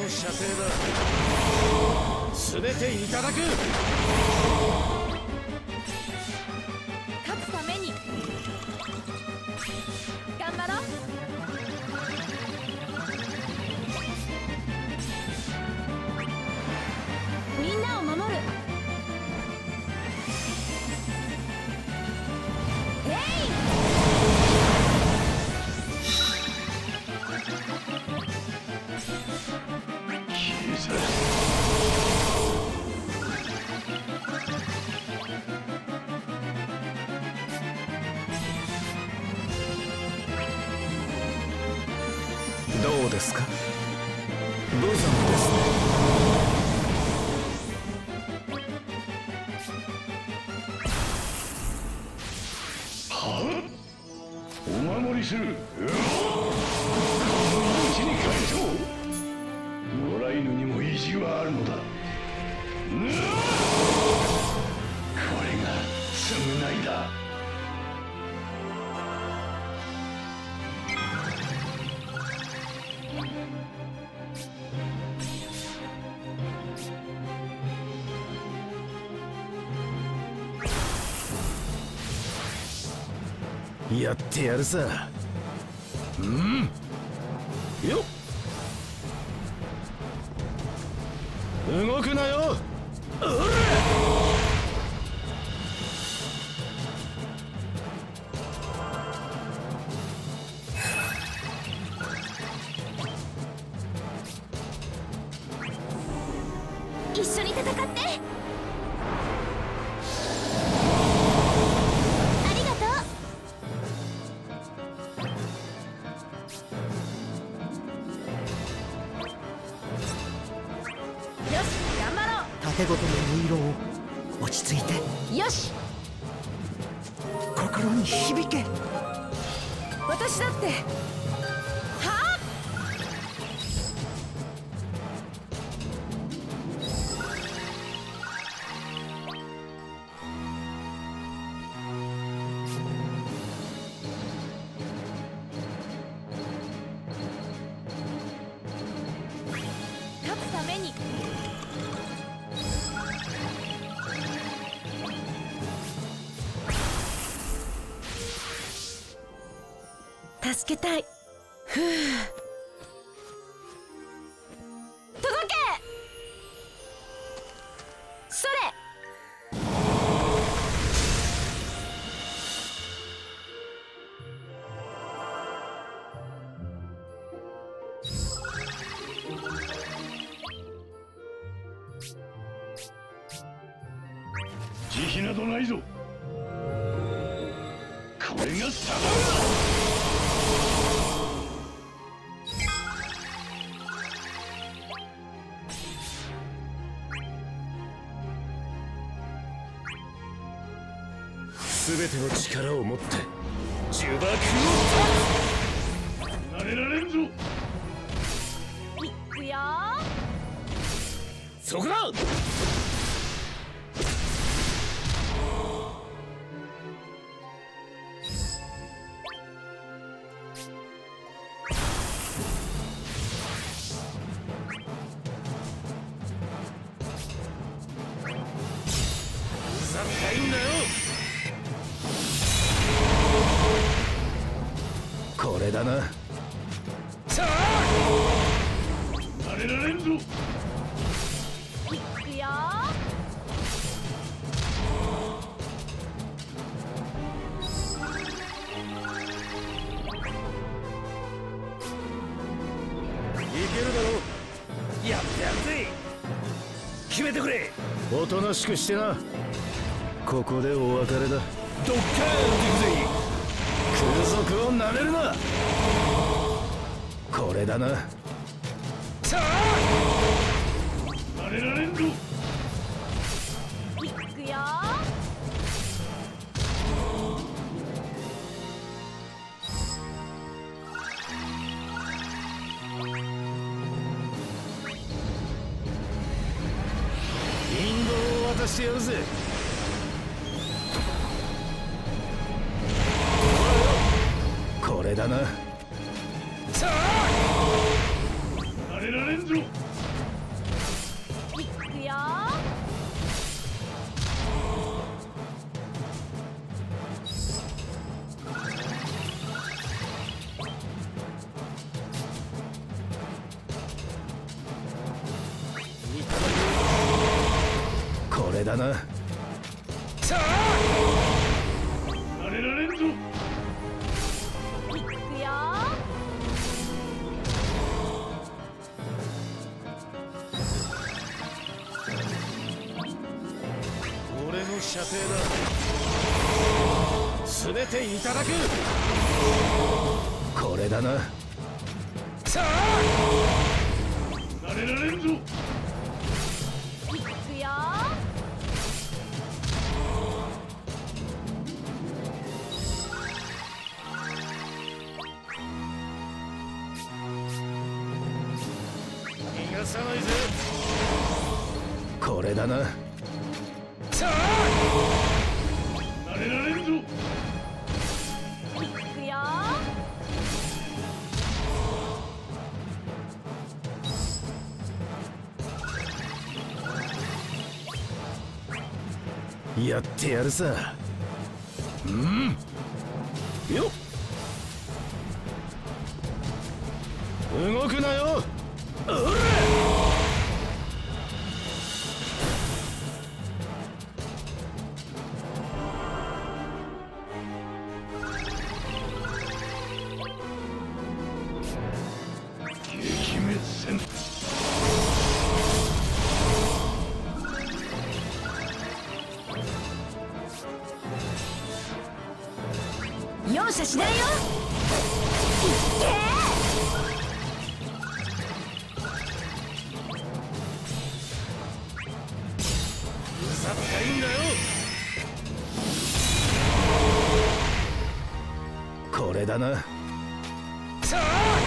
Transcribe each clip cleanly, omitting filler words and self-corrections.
の射程だ。全ていただく。 勝つために頑張ろう。みんなを守る。 どうですか？無残ですね。 はあ？お守りする。命に返そう。野良犬にも意地はあるのだ。これが償いだ。 やってやるさ。よっ、動くなよ。 一緒に戦って。 手ごとの音色を落ち着いて。 よし、 心に響け。 私だって。はあ、勝つために助けたい。ふう、届け。それ。 慈悲などないぞ。これが定めだ。 全ての力を持って呪縛を離れられんぞ。 いくよ。 そこだ。うざったいんだよ。これだな。さあ、 離れられんぞ。 いくよ。 いけるだろう。やってやるぜ。決めてくれ。おとなしくしてな。ここでお別れだ。ドッカーンっていくぜ。空賊をなめるな。これだな。さあ、 離れられんぞ。 いくよ。 引導を渡してやるぜ。これだな。さあ、 離れられんぞ。 れだな。さあ慣れられんぞ。 いくよ。 俺の射程だ。全ていただく。これだな。さあ慣れられんぞ。 いくよ。 逃がさないぜ。これだな。さあ慣れられんぞ。 いくよ。 やってやるさ。よっ、動くなよ。おら撃滅せん。 容赦しないよ。いっうざったいんだよ。これだな。さあ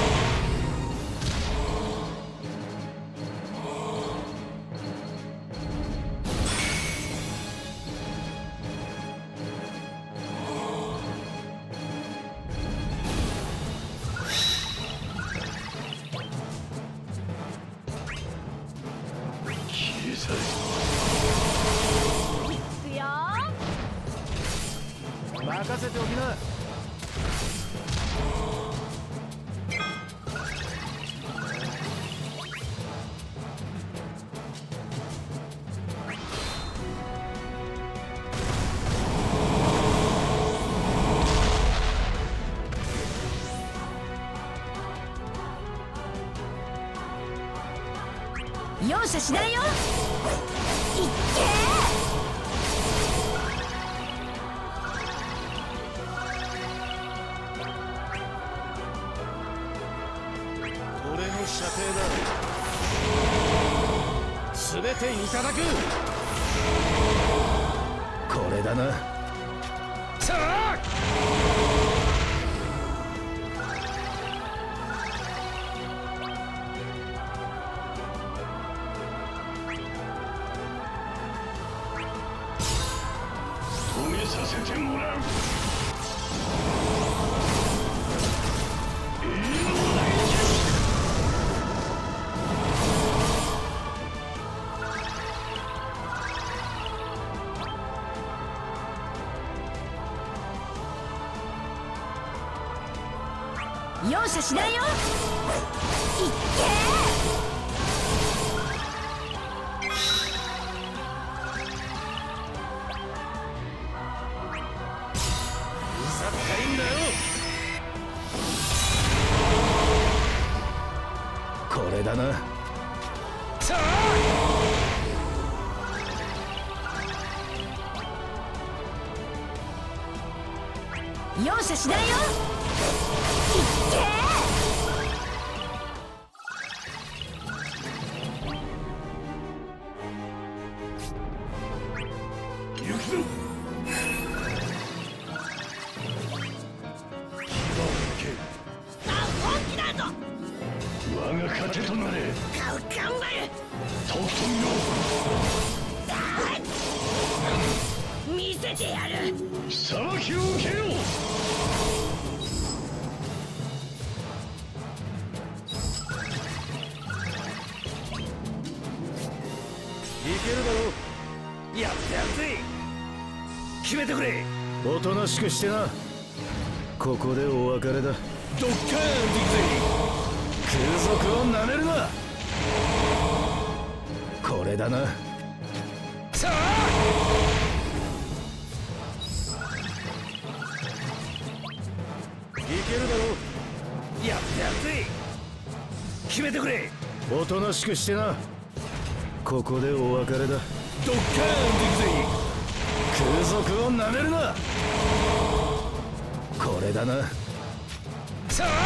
消え去れ。 け。いくよ。 任せておきな。 容赦しないよ。いっ俺の射程だ。全ていただく。これだな。さあ止めさせてもらう。 容赦しないよ。いっうざったいんだよ。これだな。さあ容赦しないよ。 行くぞ。 本気だぞ。 我が糧となれ。 頑張る。 とくと見ろ。 見せてやる。 裁きを受けよう。 いけるだろう。やってやるぜ。決めてくれ。おとなしくしてな。ここでお別れだ。ドッカーンっていくぜ。空賊をなめるな。これだな。さあけるだろ。やってやるぜ。決めてくれ。おとなしくしてな。ここでお別れだ。ドッカーンっていくぜ。空賊をなめるな。これだな。さあ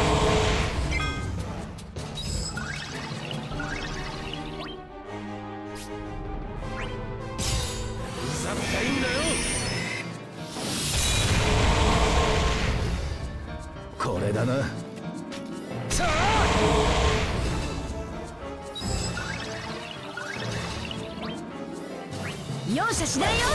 うざったいんだよ。これだな。さあ容赦しないよ。いっ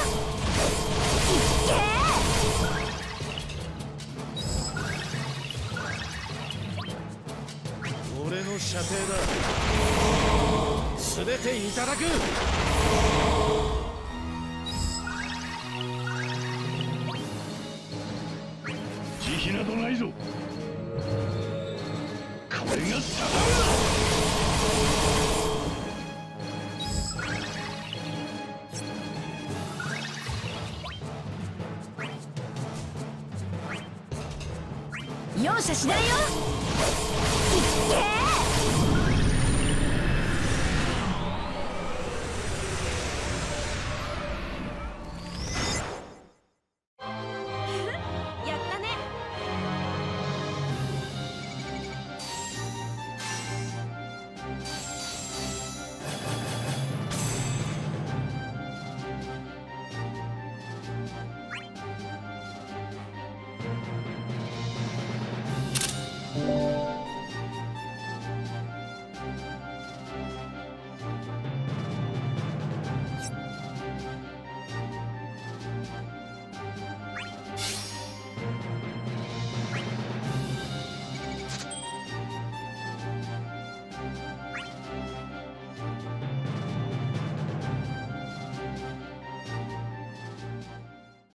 け。俺の射程だ。全ていただく。 慈悲などないぞ。これが定めだ。 容赦しないよ。いっけー。